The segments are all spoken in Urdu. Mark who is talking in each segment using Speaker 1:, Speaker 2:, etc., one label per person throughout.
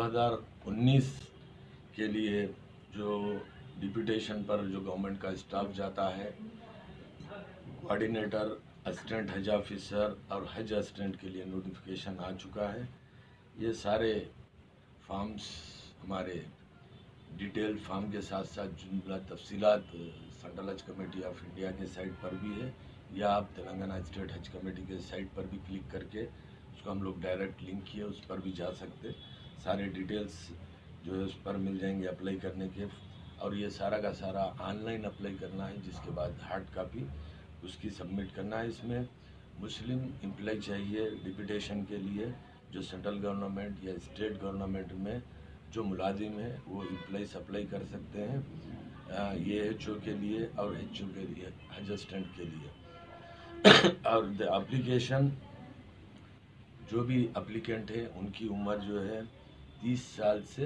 Speaker 1: 2019 کے لیے جو ڈپوٹیشن پر جو گورنمنٹ کا اسٹاف جاتا ہے، کوآرڈینیٹر، اسسٹنٹ حج آفیسر اور حج اسسٹنٹ کے لیے نوٹیفیکیشن آ چکا ہے۔ یہ سارے فارمز ہمارے ڈیٹیل فارم کے ساتھ ساتھ جملہ تفصیلات سینٹرل حج کمیٹی آف انڈیا کے سائٹ پر بھی ہے، یا آپ تلنگانہ اسٹیٹ حج کمیٹی کے سائٹ پر بھی کلک کر کے اس کو ہم لوگ ڈائریکٹ لنک کیے، اس پر بھی جا سکتے، سارے ڈیٹیلز جو ہے اس پر مل جائیں گے اپلائی کرنے کے۔ اور یہ سارا کا سارا آن لائن اپلائی کرنا ہے، جس کے بعد ہارڈ کاپی اس کی سبمٹ کرنا ہے۔ اس میں مسلم امپلائی چاہیے ڈپوٹیشن کے لیے، جو سینٹرل گورنمنٹ یا اسٹیٹ گورنمنٹ میں جو ملازم ہیں وہ امپلائیز اپلائی کر سکتے ہیں، یہ ایچ او کے لیے اور ایچ او کے لیے، حج اسسٹنٹ کے لیے۔ اور اپلیکیشن جو بھی اپلیکنٹ ہے ان کی عمر جو ہے 30 سال سے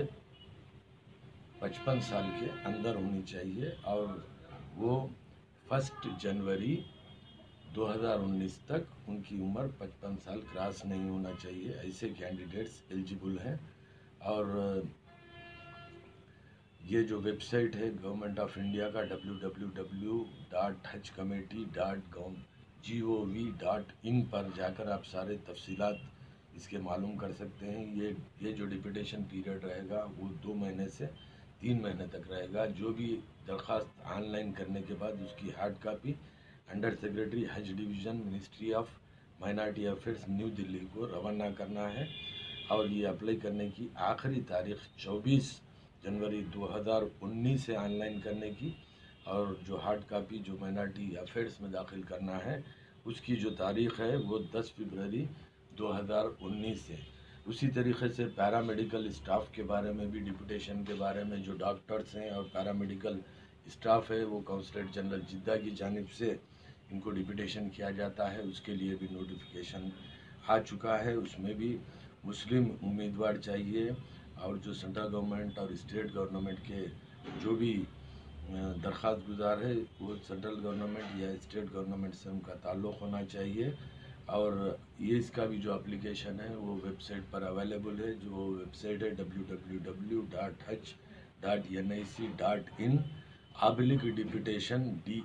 Speaker 1: 55 سال کے اندر ہونی چاہیے، اور وہ 1 جنوری 2019 تک ان کی عمر 55 سال کراس نہیں ہونا چاہیے۔ ایسے کینڈیڈیٹس ایلیجیبل ہیں۔ اور یہ جو ویب سائٹ ہے گورنمنٹ آف انڈیا کا www.hajcommittee.gov.in پر جا کر آپ سارے تفصیلات اس کے معلوم کر سکتے ہیں۔ یہ جو ڈپوٹیشن پیریڈ رہے گا وہ 2 مہینے سے 3 مہینے تک رہے گا۔ جو بھی درخواست آن لائن کرنے کے بعد اس کی ہارڈ کاپی انڈر سیکرٹری حج division, ministry of minority affairs, New Delhi کو روانہ کرنا ہے۔ اور یہ اپلائی کرنے کی آخری تاریخ 24 جنوری 2019 سے آن لائن کرنے کی، اور جو ہارڈ کاپی جو مائنارٹی افیئرس میں داخل کرنا ہے اس کی جو تاریخ ہے وہ 10 فروری 2019 ہے۔ اسی طریقے سے پیرامیڈیکل اسٹاف کے بارے میں بھی، ڈپوٹیشن کے بارے میں جو ڈاکٹرز ہیں اور پیرامیڈیکل اسٹاف ہے وہ کونسلیٹ جنرل جدہ کی جانب سے ان کو ڈپوٹیشن کیا جاتا ہے، اس کے لیے بھی نوٹیفیکیشن آ چکا ہے۔ اس میں بھی مسلم امیدوار چاہیے، اور جو سینٹرل گورنمنٹ اور اسٹیٹ گورنمنٹ کے جو بھی درخواست گزار ہے وہ سینٹرل گورنمنٹ یا اسٹیٹ گورنمنٹ سے ان کا تعلق ہونا چاہیے۔ اور یہ اس کا بھی جو اپلیکیشن ہے وہ ویب سائٹ پر اویلیبل ہے، جو ویب سائٹ ہے www.haj.nic.in/ڈپوٹیشن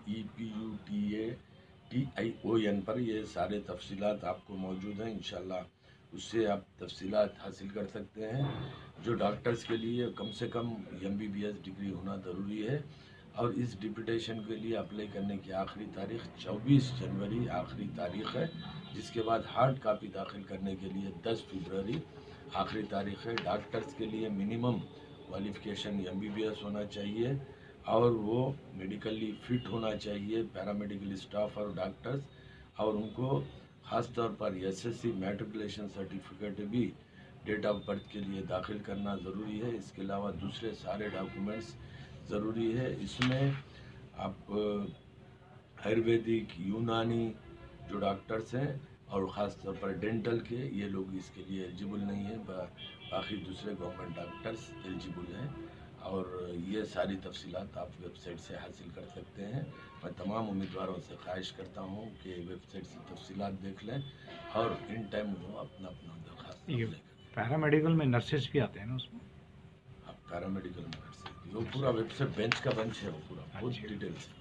Speaker 1: DEPUTATION پر یہ سارے تفصیلات آپ کو موجود ہیں۔ انشاءاللہ اس سے آپ تفصیلات حاصل کر سکتے ہیں۔ جو ڈاکٹرز کے لیے کم سے کم MBBS ڈگری ہونا ضروری ہے، اور اس ڈپوٹیشن کے لیے اپلائی کرنے کی آخری تاریخ 24 جنوری آخری تاریخ ہے، جس کے بعد ہارڈ کاپی داخل کرنے کے لیے 10 فروری آخری تاریخ ہے۔ ڈاکٹرز کے لیے منیمم کوالیفیکیشن MBBS ہونا چاہیے، اور وہ میڈیکلی فٹ ہونا چاہیے، پیرامیڈیکل اسٹاف اور ڈاکٹرز، اور ان کو خاص طور پر SSC میٹرکولیشن سرٹیفکیٹ بھی ڈیٹ آف برتھ کے لیے داخل کرنا ضروری ہے۔ اس کے علاوہ دوسرے سارے ڈاکومنٹس ضروری ہے۔ اس میں آپ آیورویدک، یونانی جو ڈاکٹرز ہیں اور خاص طور پر ڈینٹل کے، یہ لوگ اس کے لیے ایلیجیبل نہیں ہیں، باقی دوسرے گورنمنٹ ڈاکٹرز ایلیجیبل ہیں۔ اور یہ ساری تفصیلات آپ ویب سائٹ سے حاصل کر سکتے ہیں۔ میں تمام امیدواروں سے خواہش کرتا ہوں کہ ویب سائٹ سے تفصیلات دیکھ لیں اور ان ٹائم وہ اپنا درخواست اپلائی کریں۔
Speaker 2: پیرامیڈیکل میں نرسز بھی آتے ہیں نا اس میں؟
Speaker 1: پیرامیڈیکل میں نرسز بھی، وہ پورا ویب سائٹ بینچ کا بنچ ہے، وہ پورا بہت ڈیٹیلس